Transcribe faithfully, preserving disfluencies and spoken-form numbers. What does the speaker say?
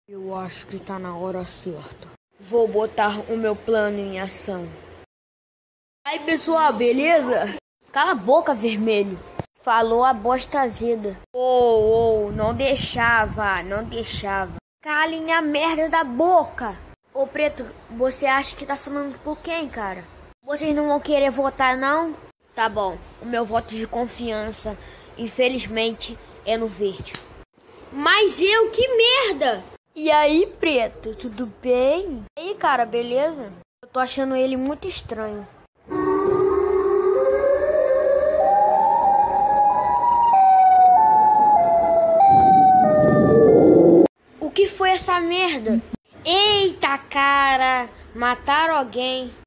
Eu acho que tá na hora certa. Vou botar o meu plano em ação. Aí, pessoal, beleza? Cala a boca, vermelho. Falou a bosta azeda. Ô, oh, oh, não deixava, não deixava. Calem a merda da boca. Ô, Preto, você acha que tá falando por quem, cara? Vocês não vão querer votar, não? Tá bom, o meu voto de confiança, infelizmente, é no verde. Mas eu, que merda! E aí, Preto, tudo bem? E aí, cara, beleza? Eu tô achando ele muito estranho. O que foi essa merda? Eita, cara! Mataram alguém.